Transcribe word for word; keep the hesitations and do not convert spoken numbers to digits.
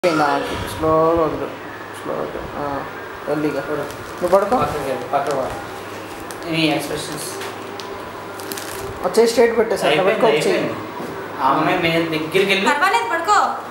స్లోగా వద్దు స్లోగా ఎల్లిగా నువ్వు పడుకో పక్క ఎక్స్ప్రెషన్స్ వచ్చే స్ట్రేట్ పెట్టేసి పడుకో వచ్చి అమ్మాయి దగ్గరికి వెళ్ళి పడుకో